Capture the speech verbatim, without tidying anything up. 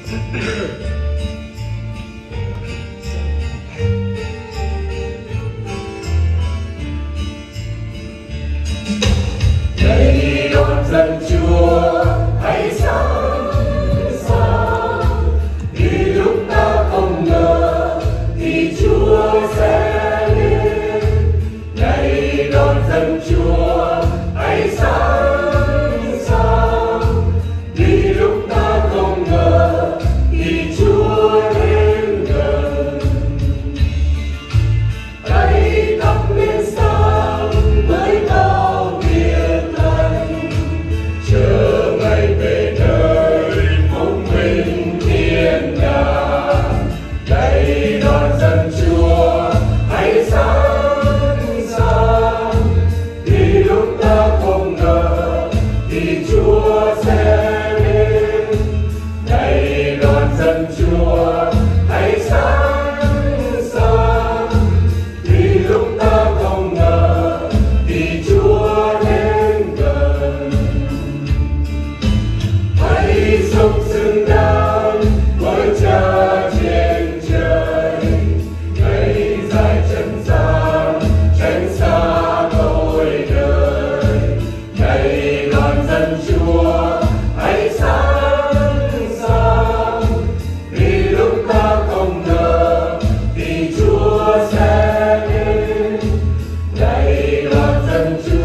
Lạy đón dân Chúa hãy sẵn sàng, vì lúc ta không ngờ thì Chúa sẽ đến. Lạy đón dân Chúa hãy sẵn sàng, vì lúc ta không ngờ thì Chúa đến gần. Hãy thắp nến sáng với bao biệt lành, chờ ngày về nơi phúc bình thiên đàng. Lạy đón dân Chúa hãy sẵn sàng, vì lúc ta không ngờ thì Chúa sẽ đến. Lạy đón dân Chúa hãy sẵn sàng, vì lúc ta không ngờ thì Chúa đến gần. Hãy sống xứng đáng với Cha trên trời, ngày dài trần gian tránh xa tội đời. Lạy đón dân Chúa hãy sẵn sàng, vì lúc ta không ngờ thì Chúa sẽ đến. Lạy đón dân Chúa